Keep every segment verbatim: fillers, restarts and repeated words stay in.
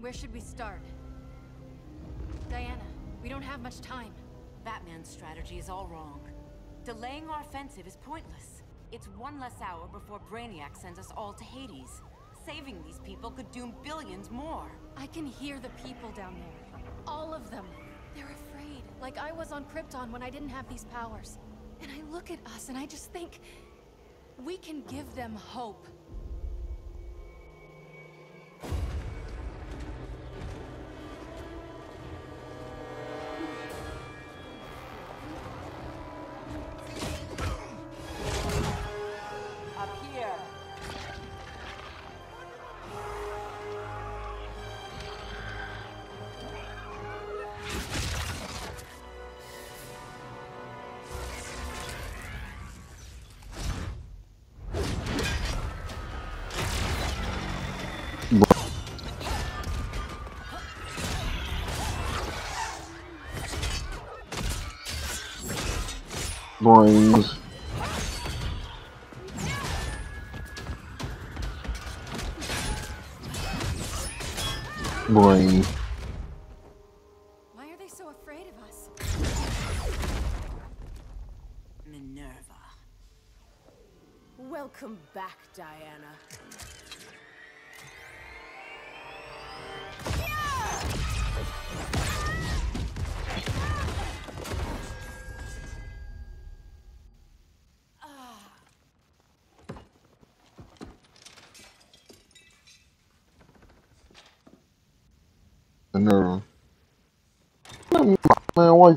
Where should we start? Diana, we don't have much time. Batman's strategy is all wrong. Delaying our offensive is pointless. It's one less hour before Brainiac sends us all to Hades. Saving these people could doom billions more. I can hear the people down there. All of them. They're afraid, like I was on Krypton when I didn't have these powers. And I look at us and I just think, we can give them hope. Boing. Boing. Why are they so afraid of us? Minerva. Welcome back, Diana. Minerva. Man, wife.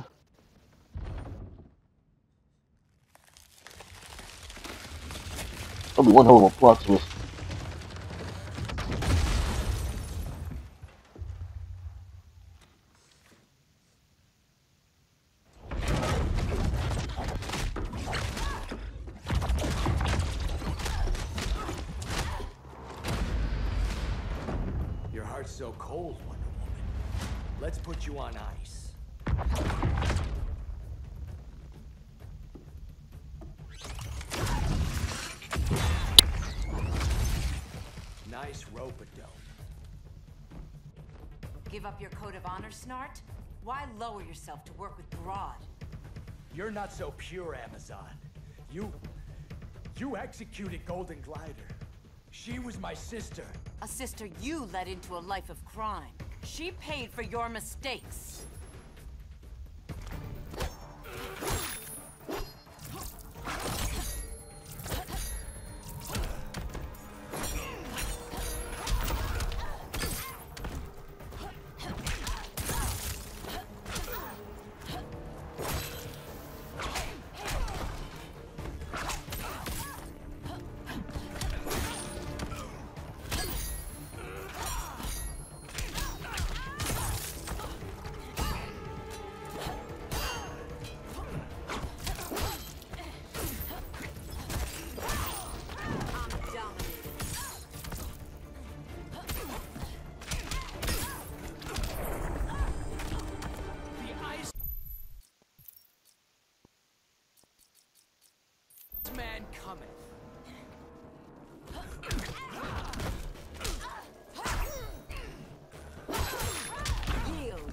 That'll be one hell of a plot twist. Your heart's so cold, Wonder Woman. Let's put you on ice. Nice rope-a-dope. Give up your code of honor, Snart? Why lower yourself to work with Grodd? You're not so pure, Amazon. You... you executed Golden Glider. She was my sister. A sister you led into a life of crime. She paid for your mistakes. Man cometh. Yield.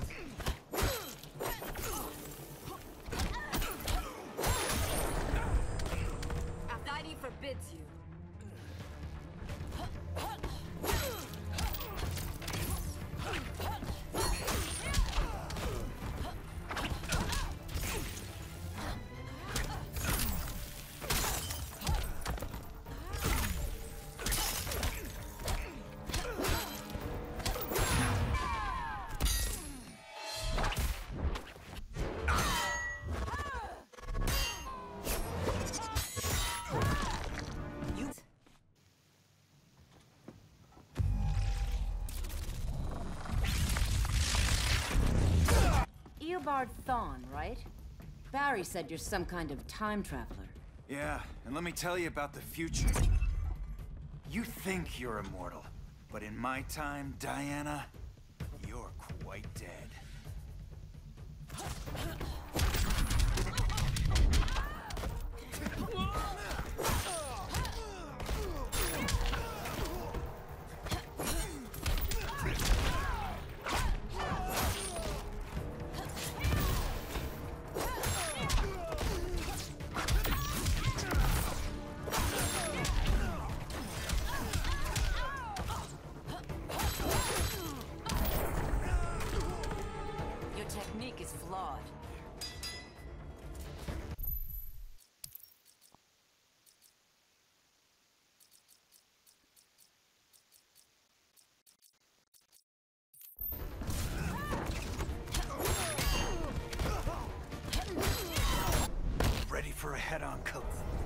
Aphrodite forbids you. Eobard Thawne, right? Barry said you're some kind of time traveler. Yeah, and let me tell you about the future. You think you're immortal, but in my time, Diana, you're quite dead. for a head-on collision.